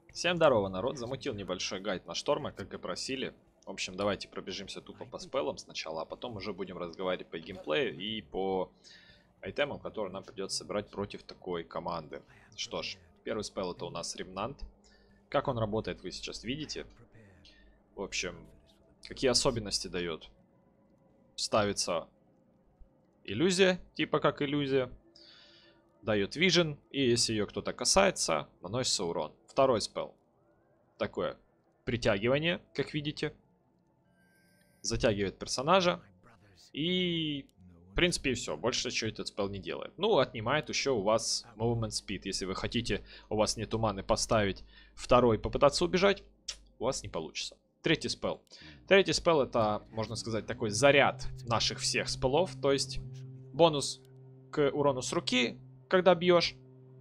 Всем здорово, народ. Замутил небольшой гайд на шторма, как и просили. В общем, давайте пробежимся тупо по спеллам сначала, а потом уже будем разговаривать по геймплею и по айтемам, которые нам придется собирать против такой команды. Что ж, первый спелл это у нас Ремнант. Как он работает, вы сейчас видите. В общем, какие особенности дает? Ставится иллюзия, типа как иллюзия. Дает вижен, и если ее кто-то касается, наносится урон. Второй спелл. Такое притягивание, как видите. Затягивает персонажа. И, в принципе, и все. Больше ничего этот спелл не делает. Ну, отнимает еще у вас movement speed. Если вы хотите, у вас нету маны, поставить второй, попытаться убежать, у вас не получится. Третий спелл. Третий спелл это, можно сказать, такой заряд наших всех спеллов. То есть бонус к урону с руки, когда бьешь.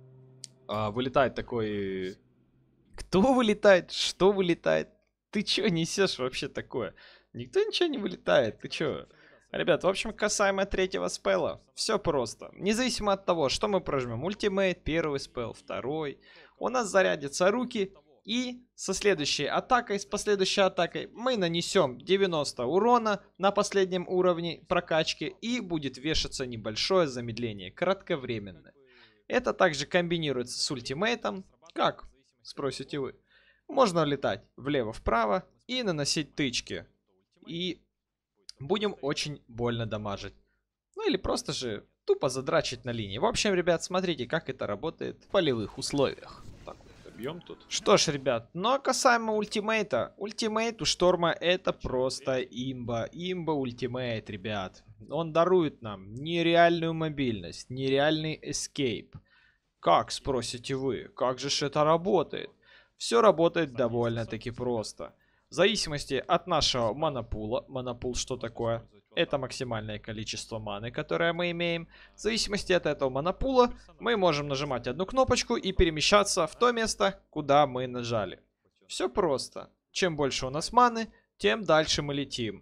Вылетает такой... Кто вылетает? Что вылетает? Ты чё несешь вообще такое? Никто ничего не вылетает, ты чё? Ребят, в общем, касаемо третьего спелла, все просто. Независимо от того, что мы прожмем, ультимейт, первый спелл, второй, у нас зарядятся руки, и со следующей атакой, с последующей атакой мы нанесем 90 урона на последнем уровне прокачки, и будет вешаться небольшое замедление, кратковременное. Это также комбинируется с ультимейтом. Как? Спросите вы. Можно летать влево-вправо и наносить тычки. И будем очень больно дамажить. Ну или просто же тупо задрачить на линии. В общем, ребят, смотрите, как это работает в полевых условиях. Так вот, добьем тут. Что ж, ребят, но касаемо ультимейта. Ультимейт у Шторма это просто имба. Имба ультимейт, ребят. Он дарует нам нереальную мобильность, нереальный эскейп. Как, спросите вы? Как же это работает? Все работает довольно-таки просто. В зависимости от нашего монопула. Монопул что такое? Это максимальное количество маны, которое мы имеем. В зависимости от этого монопула мы можем нажимать одну кнопочку и перемещаться в то место, куда мы нажали. Все просто. Чем больше у нас маны, тем дальше мы летим.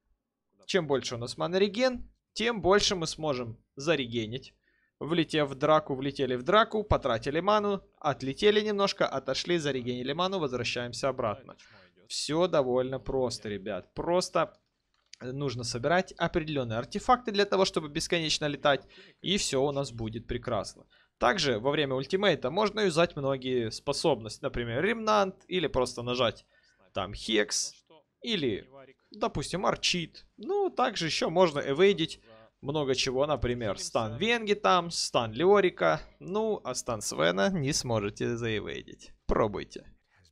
Чем больше у нас маны реген, тем больше мы сможем зарегенить. Влетев в драку, влетели в драку, потратили ману, отлетели немножко, отошли, зарегенили ману, возвращаемся обратно. Все довольно просто, ребят. Просто нужно собирать определенные артефакты для того, чтобы бесконечно летать, и все у нас будет прекрасно. Также во время ультимейта можно юзать многие способности, например, ремнант, или просто нажать там хекс, или, допустим, арчит. Ну, также еще можно эвейдить много чего, например, стан Венги там, стан Леорика. Ну, а стан Свена не сможете заэвейдить. Пробуйте.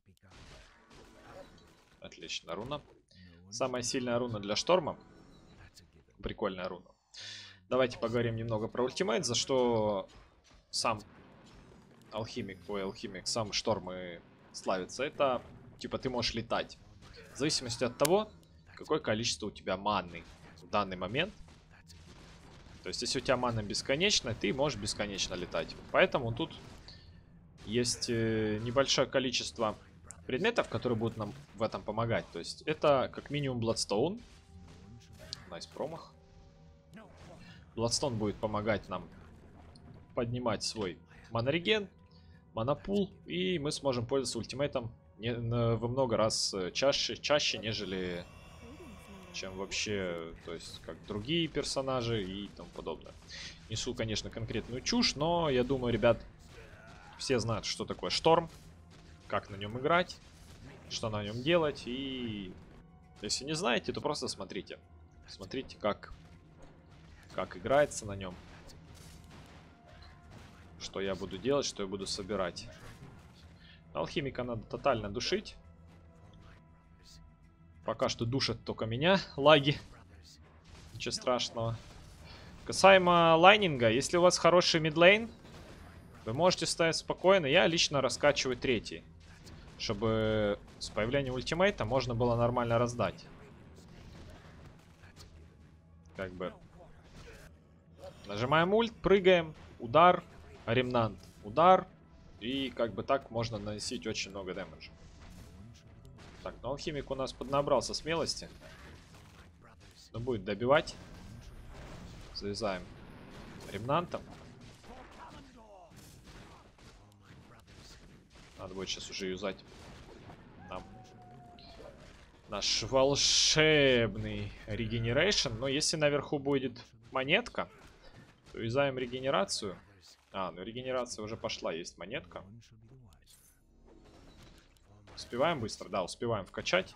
Отлично, руна. Самая сильная руна для шторма. Прикольная руна. Давайте поговорим немного про ультимейт, за что сам алхимик, сам шторм и славится. Это, типа, ты можешь летать. В зависимости от того, какое количество у тебя маны в данный момент. То есть, если у тебя мана бесконечная, ты можешь бесконечно летать. Поэтому тут есть небольшое количество предметов, которые будут нам в этом помогать. То есть, это как минимум Bloodstone. Найс промах. Bloodstone будет помогать нам поднимать свой манореген, манапул. И мы сможем пользоваться ультимейтом во много раз чаще, нежели... чем вообще, то есть, как другие персонажи и тому подобное. Несу, конечно, конкретную чушь, но я думаю, ребят, все знают, что такое шторм, как на нем играть, что на нем делать, и если не знаете, то просто смотрите. Смотрите, как играется на нем, что я буду делать, что я буду собирать. Алхимика надо тотально душить. Пока что душат только меня, лаги. Ничего страшного. Касаемо лайнинга, если у вас хороший мидлейн, вы можете ставить спокойно. Я лично раскачиваю третий, чтобы с появлением ультимейта можно было нормально раздать. Как бы. Нажимаем ульт, прыгаем, удар, ремнант, удар. И как бы так можно наносить очень много дэмэджа. Так, ну алхимик у нас поднабрался смелости. Но будет добивать. Завязаем ремнантом. Надо будет сейчас уже юзать нам наш волшебный регенерейшн. Но если наверху будет монетка, то юзаем регенерацию. Ну регенерация уже пошла, есть монетка. Успеваем быстро? Да, успеваем вкачать.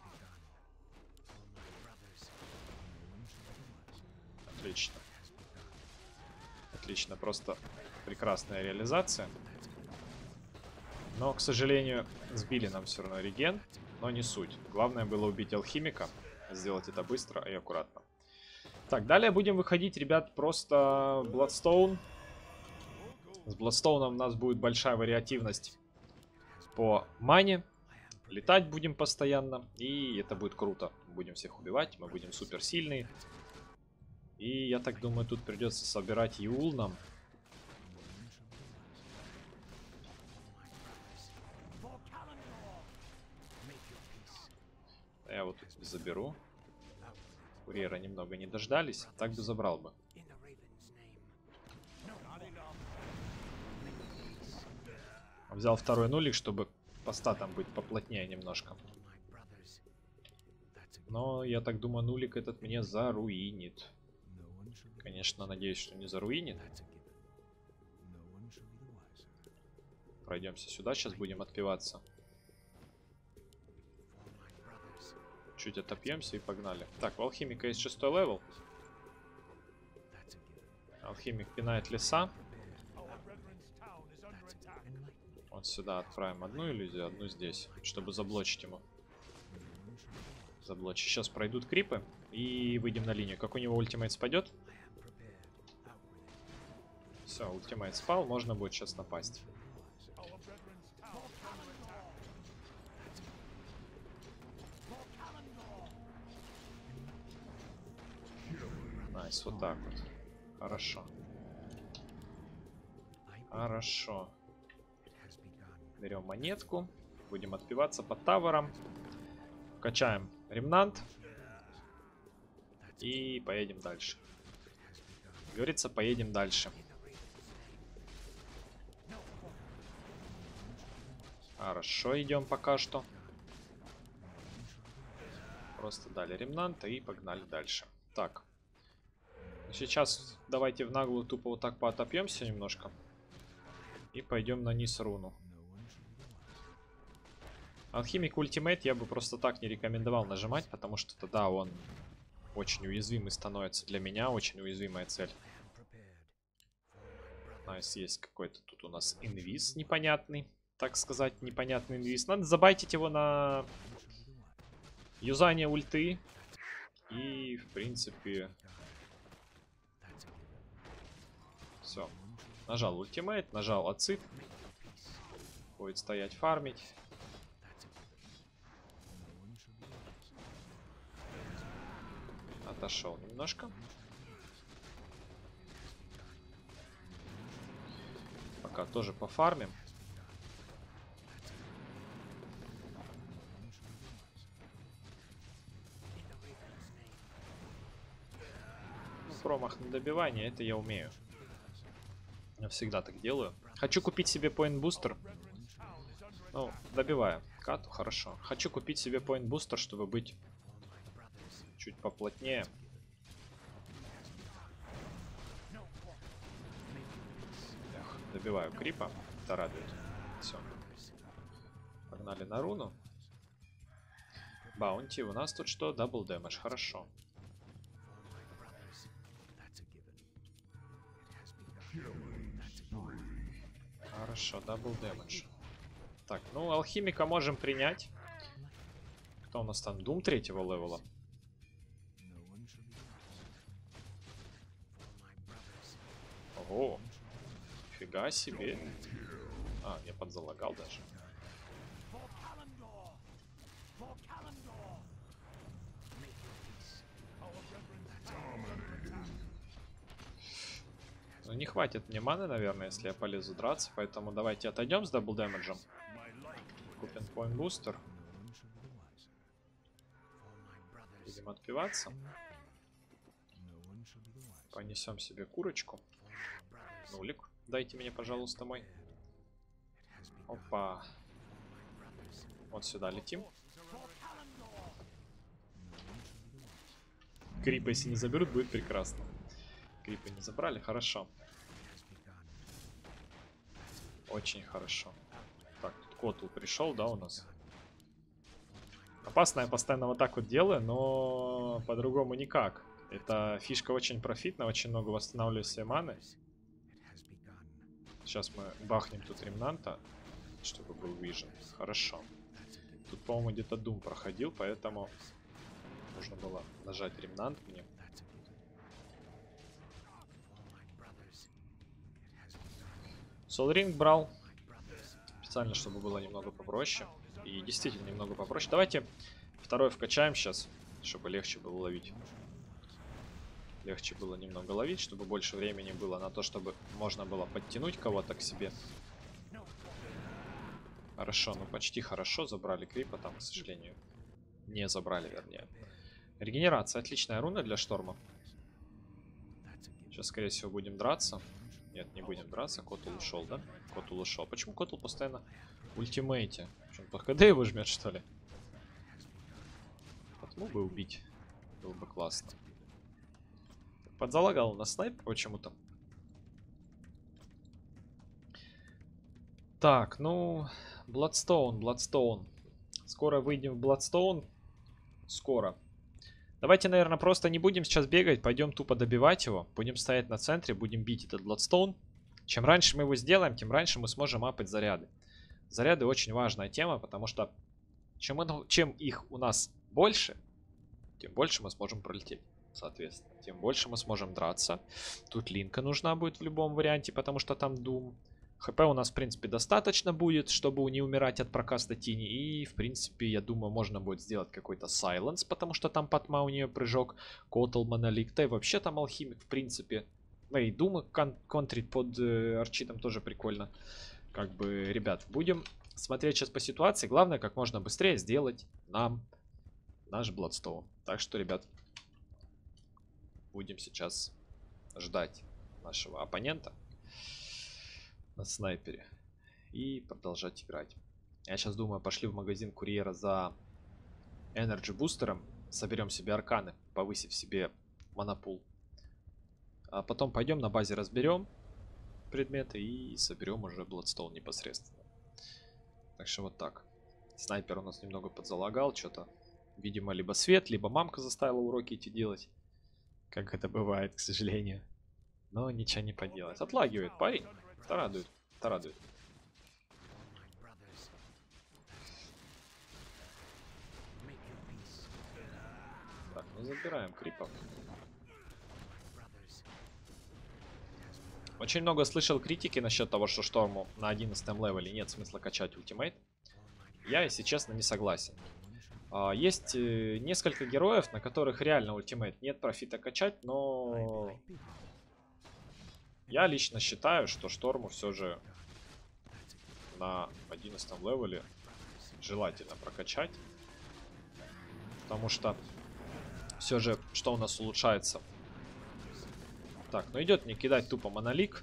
Отлично. Отлично, просто прекрасная реализация. Но, к сожалению, сбили нам все равно реген. Но не суть. Главное было убить алхимика. Сделать это быстро и аккуратно. Так, далее будем выходить, ребят, просто Bloodstone. С Bloodstone у нас будет большая вариативность по мане. Летать будем постоянно. И это будет круто. Будем всех убивать. Мы будем супер сильные. И я так думаю, тут придется собирать Юл нам. Я вот тут заберу. Курьера немного не дождались. Так бы забрал бы. Взял второй нулик, чтобы по статам быть поплотнее немножко. Но я так думаю, нулик этот мне заруинит. Конечно, надеюсь, что не заруинит. Пройдемся сюда, сейчас будем отпиваться. Чуть отопьемся и погнали. Так, у алхимика есть 6 левел. Алхимик пинает леса. Вот сюда отправим одну иллюзию, одну здесь, чтобы заблочить ему. Заблочить. Сейчас пройдут крипы и выйдем на линию. Как у него ультимейт спадет? Все, ультимейт спал, можно будет сейчас напасть. Найс, вот так вот. Хорошо. Хорошо. Берем монетку. Будем отпиваться под тавером. Качаем ремнант. И поедем дальше. Как говорится, поедем дальше. Хорошо, идем пока что. Просто дали ремнанта и погнали дальше. Так. Сейчас давайте в наглую тупо вот так поотопьемся немножко. И пойдем на низ руну. Алхимик ультимейт я бы просто так не рекомендовал нажимать, потому что тогда он очень уязвимый становится для меня. Очень уязвимая цель. Найс, есть какой-то тут у нас инвиз непонятный. Так сказать, непонятный инвиз. Надо забайтить его на юзание ульты. И, в принципе... Все. Нажал ультимейт, нажал ацид. Будет стоять фармить. Отошел немножко. Пока тоже пофармим. Ну, промах на добивание, это я умею. Я всегда так делаю. Хочу купить себе point бустер. Ну, добиваю кату, хорошо. Хочу купить себе point бустер, чтобы быть чуть поплотнее. Эх, добиваю крипа. Это радует. Все. Погнали на руну. Баунти. У нас тут что? Дабл дэмэдж. Хорошо. Хорошо, дабл дэмэдж. Так, ну, алхимика можем принять. Кто у нас там? Дум 3-го левела. Ого. Фига себе. А, я подзалагал даже. Ну, не хватит мне маны, наверное, если я полезу драться. Поэтому давайте отойдем с дабл дэмэджем. Купим point бустер. Будем отпиваться. Понесем себе курочку. Нулик. Дайте мне, пожалуйста, мой. Опа. Вот сюда летим. Крипа, если не заберут, будет прекрасно. Крипа не забрали, хорошо. Очень хорошо. Так, тут Котл пришел, да, у нас? Опасно, я постоянно вот так вот делаю, но по-другому никак. Эта фишка очень профитна, очень много восстанавливаю себе маны. Сейчас мы бахнем тут ремнанта, чтобы был вижен. Хорошо. Тут, по-моему, где-то Doom проходил, поэтому нужно было нажать ремнант мне. Soul Ring брал. Специально, чтобы было немного попроще. И действительно немного попроще. Давайте второй вкачаем сейчас, чтобы легче было ловить. Легче было немного ловить, чтобы больше времени было на то, чтобы можно было подтянуть кого-то к себе. Хорошо, ну почти хорошо. Забрали крипа там, к сожалению. Не забрали, вернее. Регенерация. Отличная руна для шторма. Сейчас, скорее всего, будем драться. Нет, не будем драться. Котл ушел, да? Котл ушел. Почему Котл постоянно в ультимейте? Что-то КД его жмет, что ли? Потому бы убить. Было бы классно. Подзалагал на снайп почему-то. Так, ну... Bloodstone. Скоро выйдем в Bloodstone. Скоро. Давайте, наверное, просто не будем сейчас бегать. Пойдем тупо добивать его. Будем стоять на центре, будем бить этот Bloodstone. Чем раньше мы его сделаем, тем раньше мы сможем апать заряды. Заряды очень важная тема, потому что чем их у нас больше, тем больше мы сможем пролететь. Соответственно, тем больше мы сможем драться. Тут линка нужна будет в любом варианте, потому что там Doom. ХП у нас, в принципе, достаточно будет, чтобы не умирать от прокаста Тини. И, в принципе, я думаю, можно будет сделать какой-то Silence, потому что там Патма у нее прыжок. Котл, Монолик, да и вообще там Алхимик, в принципе. Ну и Дума контрить под Арчитом тоже прикольно. Как бы, ребят, будем смотреть сейчас по ситуации. Главное, как можно быстрее сделать нам наш Bloodstone. Так что, ребят, будем сейчас ждать нашего оппонента на снайпере и продолжать играть. Я сейчас думаю, пошли в магазин курьера за Energy бустером, соберем себе арканы, повысив себе монопул. А потом пойдем на базе разберем предметы и соберем уже Bloodstone непосредственно. Так что вот так. Снайпер у нас немного подзалагал, что-то. Видимо, либо свет, либо мамка заставила уроки эти делать. Как это бывает, к сожалению. Но ничего не поделать. Отлагивает парень. Это радует. Это радует. Так, ну забираем крипов. Очень много слышал критики насчет того, что Шторму на 11 левеле нет смысла качать ультимейт. Я, если честно, не согласен. Есть несколько героев, на которых реально ультимейт нет профита качать, но я лично считаю, что Шторму все же на 11 левеле желательно прокачать. Потому что все же, что у нас улучшается? Так, ну идет мне кидать тупо Монолик.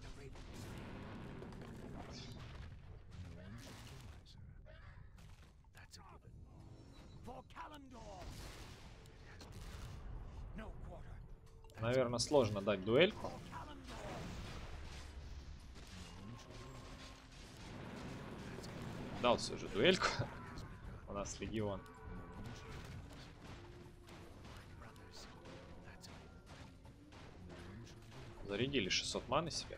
Наверное, сложно дать дуэльку. Дал все же дуэльку. У нас легион. Зарядили 600 маны себе.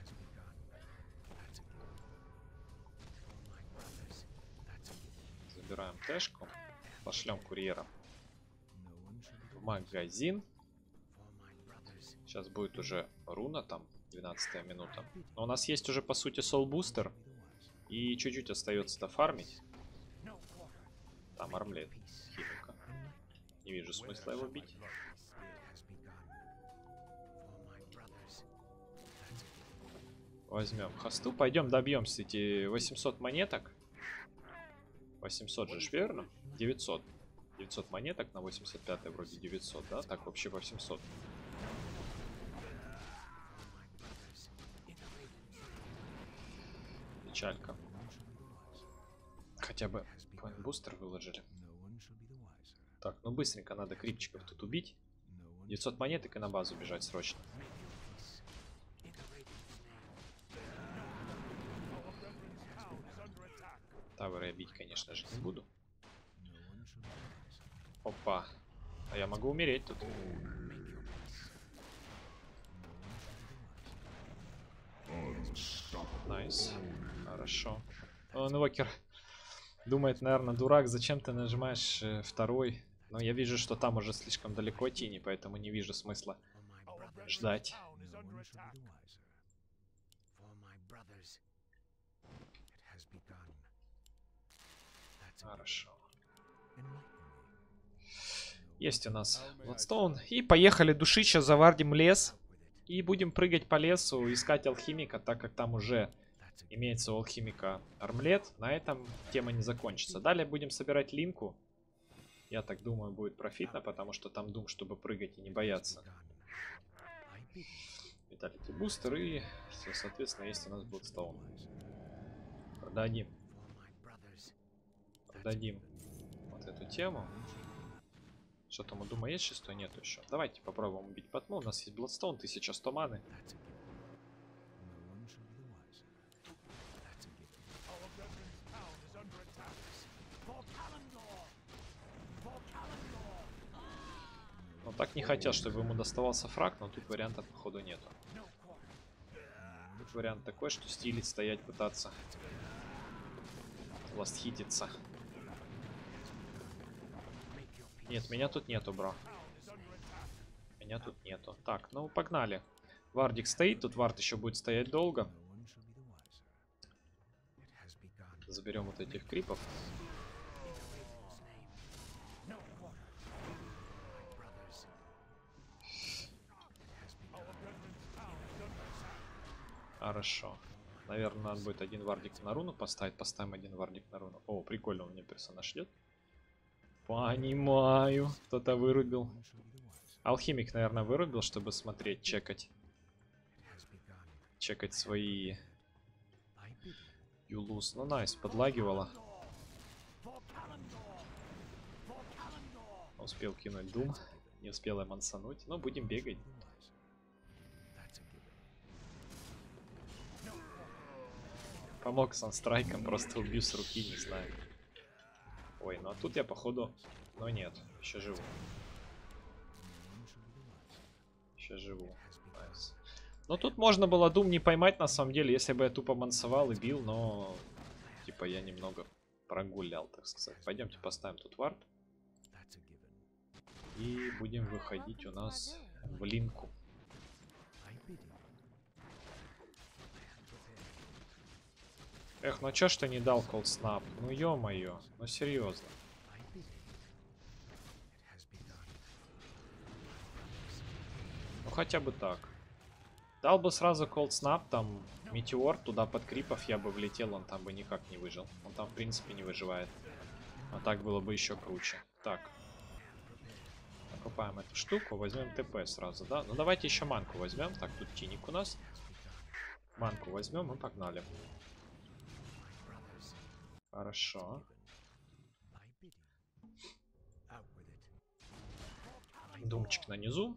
Забираем тэшку. Пошлем курьера в магазин. Сейчас будет уже руна, там 12-я минута. Но у нас есть уже, по сути, Soul Booster. И чуть-чуть остается дофармить. Там армлет химика. Не вижу смысла его бить. Возьмем хосту. Пойдем добьемся эти 800 монеток. 800 же, верно? 900. 900 монеток на 85 вроде 900, да? Так, вообще 800. Печалька. Хотя бы Коин бустер выложили. Так, ну быстренько надо крипчиков тут убить. 900 монеток и на базу бежать срочно. Тавры я бить, конечно же, не буду. Опа. А я могу умереть тут. Найс. Хорошо. Инвокер думает, наверное, дурак, зачем ты нажимаешь второй? Но я вижу, что там уже слишком далеко тени, поэтому не вижу смысла ждать. Хорошо. Есть у нас Bloodstone. И поехали душить, сейчас завардим лес. И будем прыгать по лесу, искать алхимика, так как там уже имеется у алхимика армлет. На этом тема не закончится. Далее будем собирать линку. Я так думаю, будет профитно, потому что там дум, чтобы прыгать и не бояться. Виталити бустер и, соответственно, есть у нас Bloodstone. Продадим. Продадим вот эту тему. Что там у дума есть 6? Нету еще. Давайте попробуем убить Патму. У нас есть Bloodstone, 1100 маны. Но так не хотят, чтобы ему доставался фраг, но тут варианта походу нету. Тут вариант такой, что стилить, стоять, пытаться ластхититься. Нет, меня тут нету, бро. Меня тут нету. Так, ну погнали. Вардик стоит, тут вард еще будет стоять долго. Заберем вот этих крипов. Хорошо. Наверное, надо будет один вардик на руну поставить. Поставим один вардик на руну. О, прикольно, у меня персонаж идет. Понимаю. Кто-то вырубил. Алхимик, наверное, вырубил, чтобы смотреть, чекать. Чекать свои... Юлус. Ну, найс, подлагивало. Успел кинуть дум. Не успел я мансануть. Но будем бегать. Помог санстрайком, просто убью с руки, не знаю. Ой, ну а тут я походу... Но нет, еще живу. Еще живу. Найс. Ну тут можно было дум не поймать на самом деле, если бы я тупо мансовал и бил, но... Типа я немного прогулял, так сказать. Пойдемте поставим тут вард. И будем выходить у нас в линку. Эх, ну чё ж ты не дал Cold Snap? Ну ё-моё, ну серьезно. Ну хотя бы так. Дал бы сразу Cold Snap, там Метеор, туда под крипов я бы влетел, он там бы никак не выжил. Он там в принципе не выживает. А так было бы еще круче. Так. Покупаем эту штуку, возьмем ТП сразу, да? Ну давайте еще манку возьмем. Так, тут тиник у нас. Манку возьмем и погнали. Хорошо. Думчик на низу.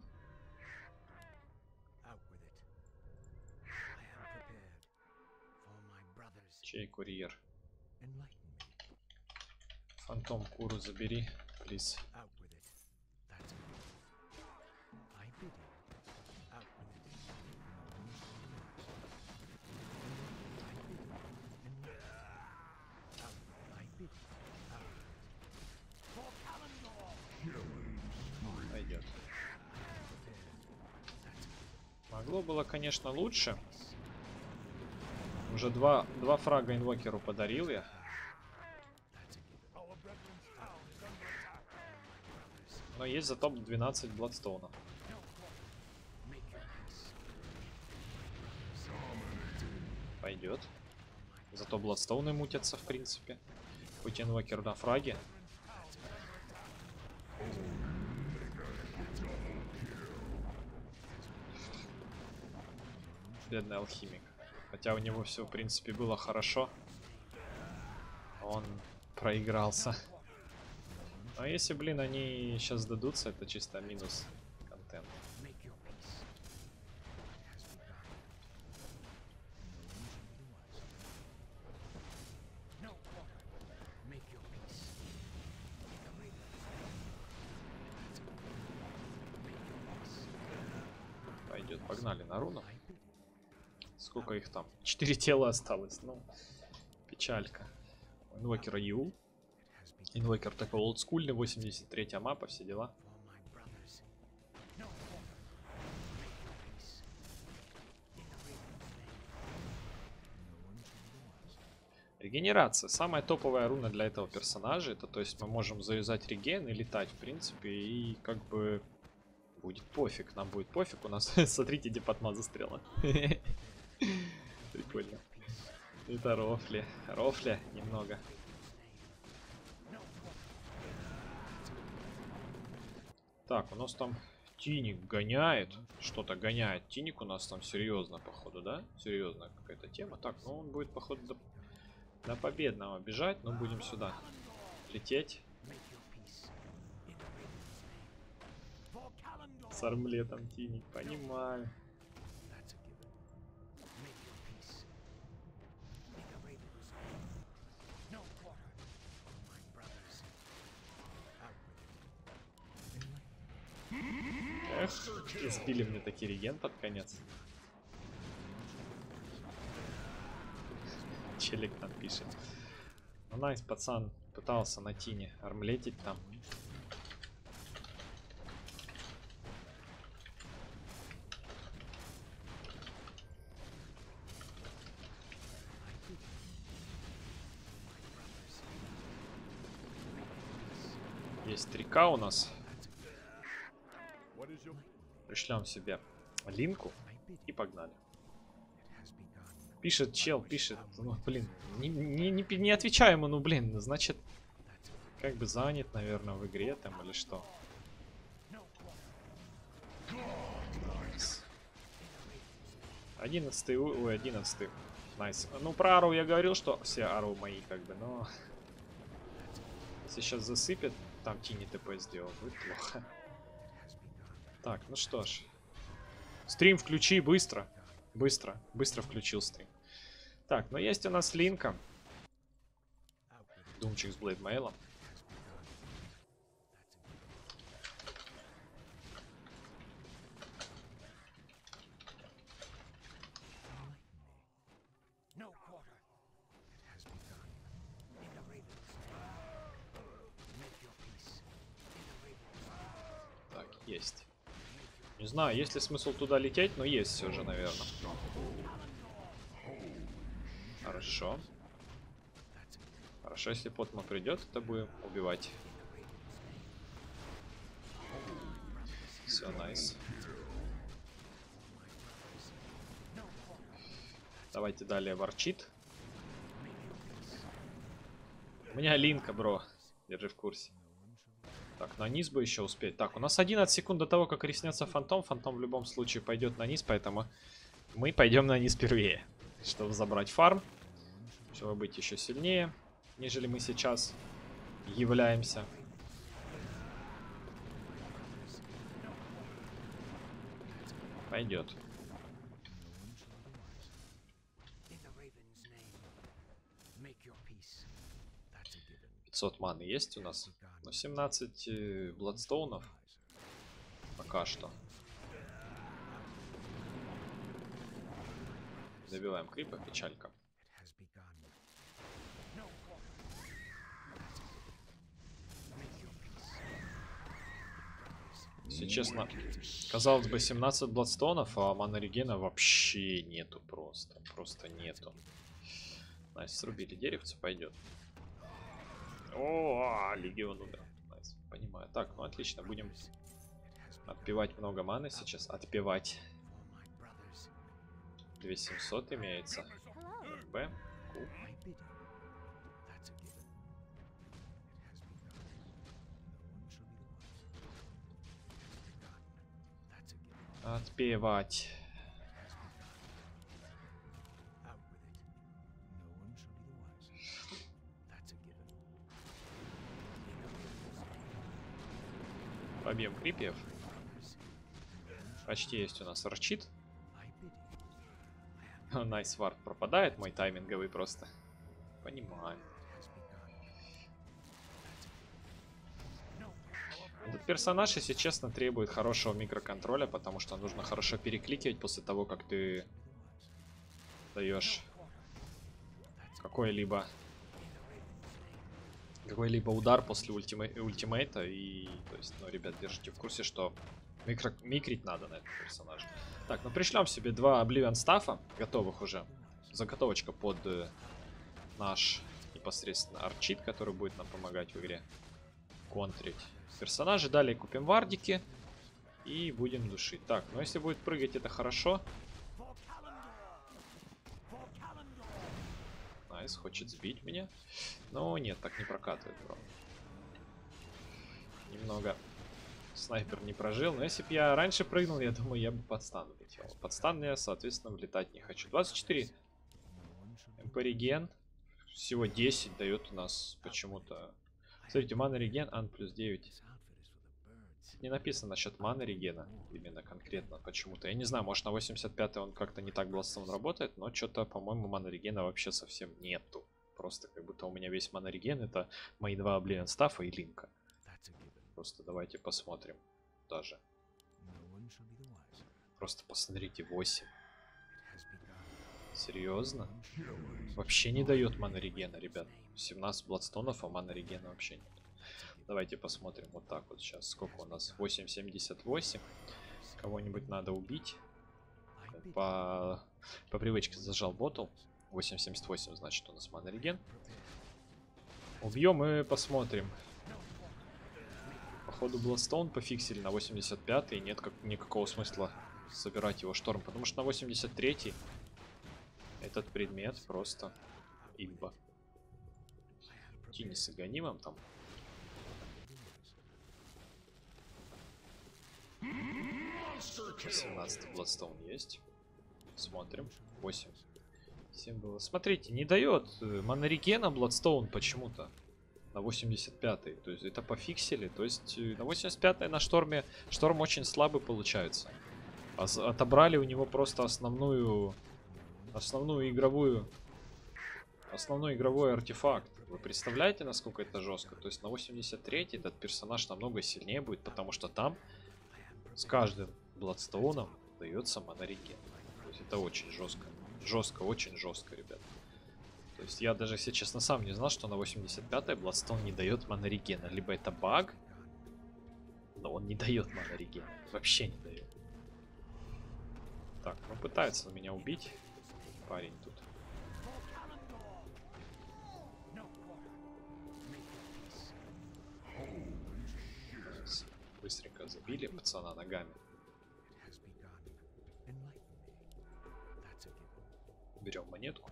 Чей курьер? Фантом Куру забери, плиз. Пойдет. Могло было, конечно, лучше. Уже два фрага инвокеру подарил я. Но есть зато 12 Бладстоунов. Пойдет. Зато Бладстоуны мутятся, в принципе. Хоть инвокер на фраге. Бедный алхимик. Хотя у него все, в принципе, было хорошо. Он проигрался. А если, блин, они сейчас сдадутся, это чисто минус контент. Пойдет, погнали на руну. Сколько их там? 4 тела осталось. Ну, печалька. Инвокер Ю. Инвокер такой олдскульный, 83-я мапа, все дела. Регенерация. Самая топовая руна для этого персонажа. Это, то есть, мы можем завязать реген и летать, в принципе, и как бы будет пофиг. Нам будет пофиг. У нас, смотрите, где подма застряла. Прикольно. Это рофли. Рофли немного. Так, у нас там Тиник гоняет. Что-то гоняет. Тиник у нас там серьезно, походу, да? Серьезная какая-то тема. Так, ну он будет, походу, до победного бежать. Но будем сюда лететь. С армлетом Тиник, понимаю. Эх, сбили мне таки реген под конец. Челик там пишет. Ну, найс, пацан пытался на Тине армлетить там. Есть 3К у нас. Пришлем себе линку и погнали. Пишет чел, пишет. Ну, блин, не отвечаю ему, ну, блин, значит, как бы занят, наверное, в игре там или что. Найс. 11-й, ой, 11-й. Найс. Ну, про Ару я говорил, что все Ару мои, как бы, но... Если сейчас засыпет, там Тини ТП сделал, будет плохо. Так, ну что ж. Стрим включи быстро. Быстро включил стрим. Так, ну есть у нас линка. Думчик с блейдмейлом. Так, есть. Не знаю, есть ли смысл туда лететь, но есть все же, наверное. Хорошо. Хорошо, если Потма придет, то будем убивать. Все, найс. Давайте далее ворчит. У меня линка, бро. Держи в курсе. Так, на низ бы еще успеть. Так, у нас 11 секунд до того, как реснется фантом. Фантом в любом случае пойдет на низ, поэтому мы пойдем на низ первее. Чтобы забрать фарм. Чтобы быть еще сильнее, нежели мы сейчас являемся. Пойдет. 500 маны есть у нас. Ну, 17 бладстоунов. Пока что. Забиваем крипа, печалька. Если честно, казалось бы, 17 бладстоунов, а мана регена вообще нету просто. Просто нету. Найс, срубили деревце, пойдет. О, легион умер. Найс, понимаю. Так, ну отлично, будем отпивать много маны сейчас. Отпивать. 2700 имеется. Б. Отпевать. Побьем крипиев. Почти есть у нас арчит. Найс вард пропадает, мой тайминговый просто. Понимаю. Этот персонаж, если честно, требует хорошего микроконтроля, потому что нужно хорошо перекликивать после того, как ты даешь какой-либо удар после ультимейта. И, то есть, ну, ребят, держите в курсе, что микрить надо на этом персонаже. Так, ну пришлем себе 2 Oblivion стафа, готовых уже. Заготовочка под наш непосредственно арчит, который будет нам помогать в игре контрить персонажи. Далее купим вардики и будем душить. Так, ну если будет прыгать, это хорошо. Найс хочет сбить меня. Но нет, так не прокатывает, бро. Немного снайпер не прожил. Но если бы я раньше прыгнул, я думаю, я бы под стан влетел. Под стан я, соответственно, влетать не хочу. 24 МП реген. Всего 10 дает у нас почему-то. Смотрите, мана реген, ан плюс 9. Не написано насчет маны регена. Именно конкретно почему-то. Я не знаю, может на 85 он как-то не так Bloodstone работает. Но что-то, по-моему, мана регена вообще совсем нету. Просто как будто у меня весь мана реген это мои 2 Oblivion стафа и линка. Просто давайте посмотрим. Даже. Просто посмотрите, 8. Серьезно? Вообще не дает мана регена, ребят. 17 бладстонов, а мана регена вообще нет. Давайте посмотрим вот так вот сейчас. Сколько у нас? 8.78. Кого-нибудь надо убить. По привычке зажал ботл. 8.78, значит, у нас мана реген. Убьем и посмотрим. Походу Bloodstone пофиксили на 85 и нет никакого смысла собирать его шторм. Потому что на 83 этот предмет просто имба. Тини с Аганимом там. 18 Bloodstone есть. Смотрим. 8. 7 было. Смотрите, не дает монорегена Bloodstone почему-то. На 85-й. То есть это пофиксили. То есть на 85-й на шторме шторм очень слабый получается. Отобрали у него просто основной игровой артефакт. Вы представляете, насколько это жестко? То есть на 83-й этот персонаж намного сильнее будет, потому что там с каждым Бладстоуном дается монореген. То есть это очень жестко. Жестко, очень жестко, ребят. То есть я даже, если честно, сам не знал, что на 85-й Bloodstone не дает монорегена. Либо это баг, но он не дает монореген. Вообще не дает. Так, ну пытается меня убить парень тут. Быстренько забили пацана ногами. Берем монетку.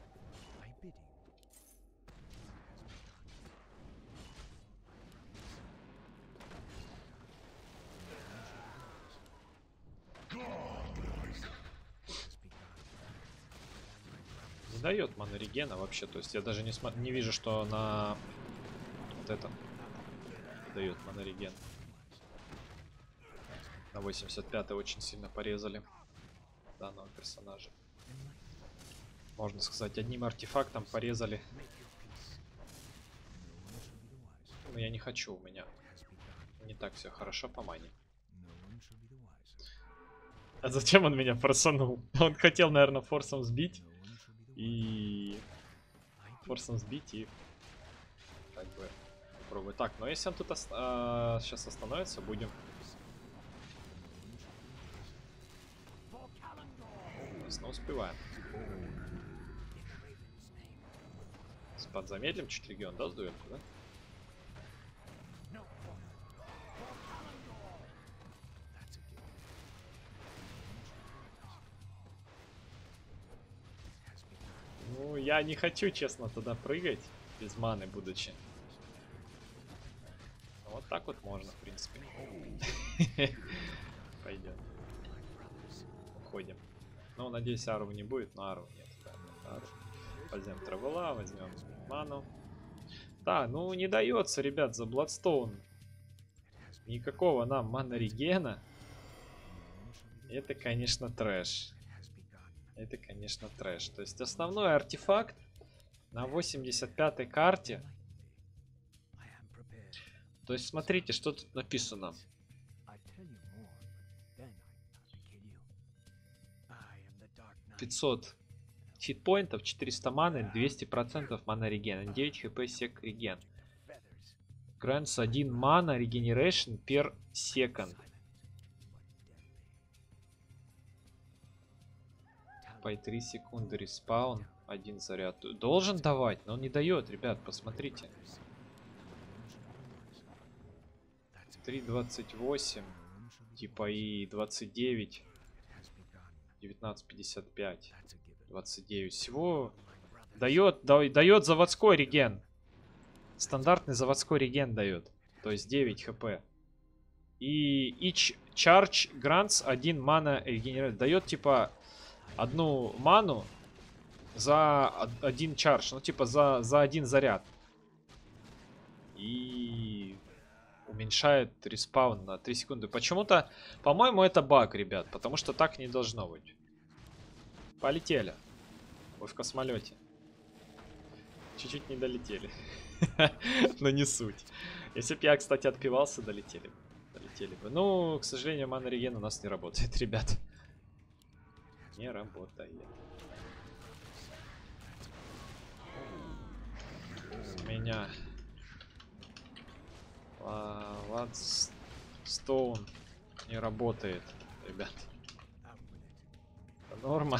Не дает монорегена вообще, то есть я даже не вижу, что на вот это дает монореген. На 85 очень сильно порезали данного персонажа. Можно сказать, одним артефактом порезали. Но я не хочу, у меня не так все хорошо по мане. А зачем он меня форсанул? Он хотел, наверное, форсом сбить. И как бы попробую. Так, но если он тут сейчас остановится, будем. Но успеваем. Спад замедлим, чуть легион, да, сдуем, да? Ну, я не хочу, честно, туда прыгать, без маны будучи. Вот так вот можно, в принципе. Пойдет. Уходим. Ну, надеюсь, ару не будет, но ару нет. Возьмем травела, возьмем ману. Да, ну не дается, ребят, за Bloodstone. Никакого нам манорегена. Это, конечно, трэш. Это, конечно, трэш. То есть основной артефакт на 85-й карте. То есть смотрите, что тут написано. 500 хитпоинтов, 400 маны, 200% мана реген, 9 хп сек реген. Grants 1 мана regeneration per second. По 3 секунды респаун, 1 заряд. Должен давать, но он не дает, ребят, посмотрите. 3.28, типа и 29, 19.55, 29. Всего дает заводской реген. Стандартный заводской реген дает. То есть 9 хп. И each charge grants 1 мана регенерации. Дает типа одну ману за один чардж. Ну типа за один заряд. И уменьшает респаун на 3 секунды. Почему-то, по-моему, это баг, ребят. Потому что так не должно быть. Полетели. Вы в космолете. Чуть-чуть не долетели. Но не суть. Если бы я, кстати, отпивался, долетели бы. Ну, к сожалению, мана реген у нас не работает, ребят. Не работает. У меня Ладстоун не работает, ребят. Это норма.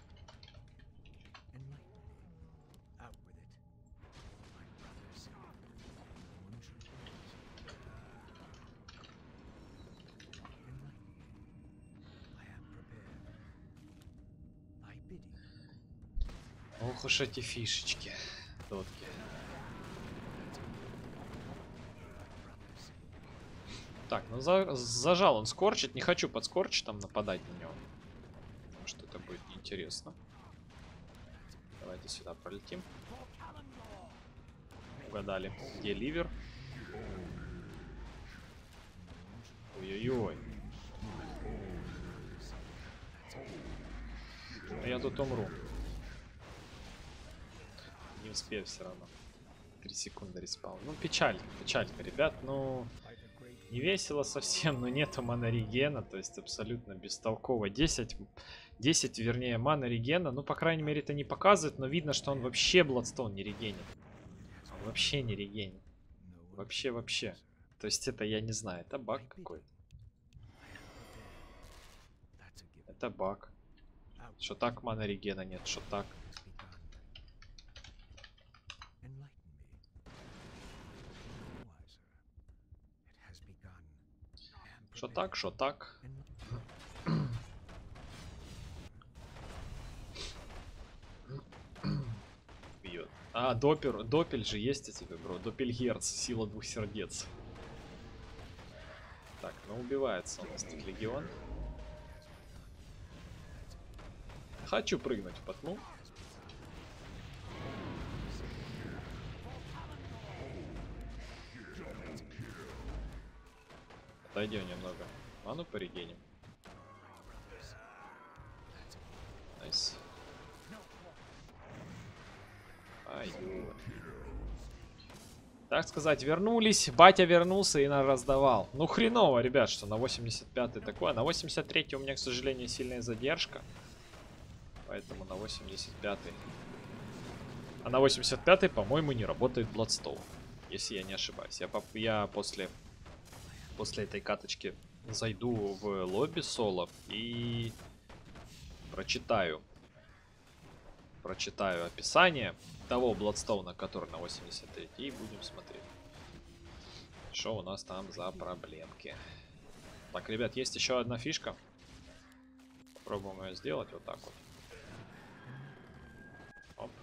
Ох уж эти фишечки. Дотки. Так, ну зажал он скорчит. Не хочу под скорчитом нападать на него. Потому что это будет неинтересно. Давайте сюда пролетим. Угадали. Где ливер? Ой-ой-ой. Я тут умру. Не успею все равно. 3 секунды респаун. Ну, печалька, ребят. Ну, не весело совсем, но нету мана регена. То есть абсолютно бестолково. 10, вернее, мана регена. Ну, по крайней мере, это не показывает. Но видно, что он вообще Bloodstone не регенит. Он вообще не регенит. Вообще. То есть это, я не знаю, это баг какой-то. Это баг. Что так мана регена нет, что так. Что так. Бьет. А, допель же есть у тебя, бро. Допельгерц, сила 2 сердец. Так, ну убивается у нас тут легион. Хочу прыгнуть в потьму. Отойдем немного. Ману порегеним. Найс. Так сказать, вернулись. Батя вернулся и нас раздавал. Ну хреново, ребят, что на 85-й такое. На 83-й у меня, к сожалению, сильная задержка. Поэтому на 85-й. А на 85-й, по-моему, не работает Bloodstone. Если я не ошибаюсь. Я после этой каточки зайду в лобби соло и прочитаю описание того Bloodstone, который на 83, и будем смотреть, что у нас там за проблемки. Так, ребят, есть еще одна фишка. Попробуем ее сделать вот так вот. Оп.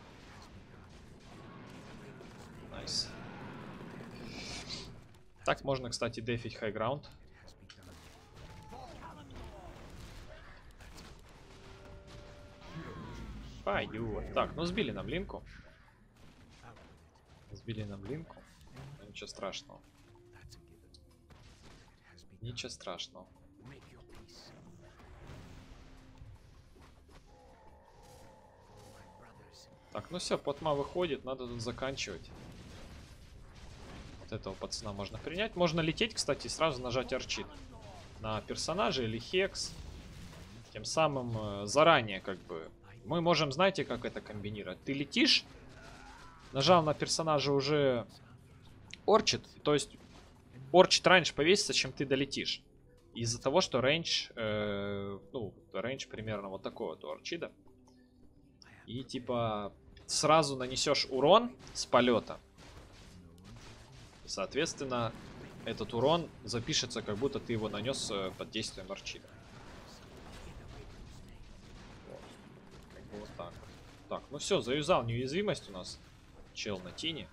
Найс. Так можно, кстати, дефить хайграунд. Пойдет. Так, ну сбили нам линку. Ну, ничего страшного. Ничего страшного. Так, ну все, Потма выходит, надо тут заканчивать. Вот этого пацана можно принять. Можно лететь, кстати, и сразу нажать арчит на персонажа или хекс. Тем самым заранее как бы мы можем, знаете, как это комбинировать. Ты летишь, нажал на персонажа уже орчит, то есть орчит раньше повесится, чем ты долетишь. Из-за того, что рейндж, ну, рейндж примерно вот такого вот орчида. И типа сразу нанесешь урон с полета. Соответственно, этот урон запишется, как будто ты его нанес под действием орчида. Вот. Как бы вот так. Так, ну все, заюзал неуязвимость у нас. Чел на тине.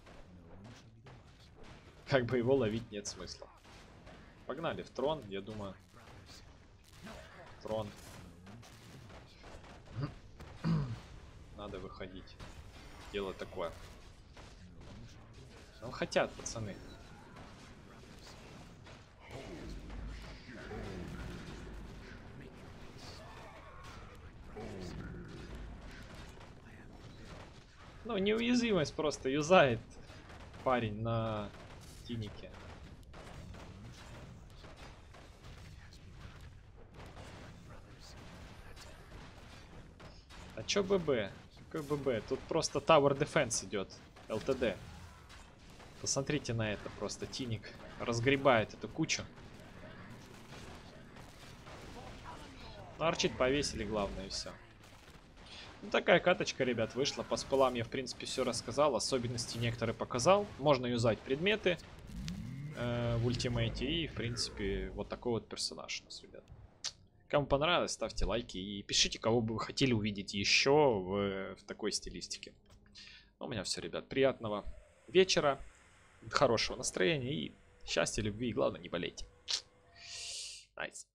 Как бы его ловить нет смысла. Погнали в трон, я думаю. Трон. Надо выходить. Дело такое. Ну, хотят, пацаны. Ну, неуязвимость просто юзает парень на тинике. А чё ББ? Какой ББ? Тут просто Tower Defense идет. ЛТД. Посмотрите на это просто. Тиник разгребает эту кучу. Ну, арчит повесили, главное, и все. Ну, такая каточка, ребят, вышла. По спалам я, в принципе, все рассказал. Особенности некоторые показал. Можно юзать предметы в ультимейте. И, в принципе, вот такой вот персонаж у нас, ребят. Кому понравилось, ставьте лайки и пишите, кого бы вы хотели увидеть еще в такой стилистике. У меня все, ребят. Приятного вечера, хорошего настроения и счастья, любви. И главное, не болейте. Найс.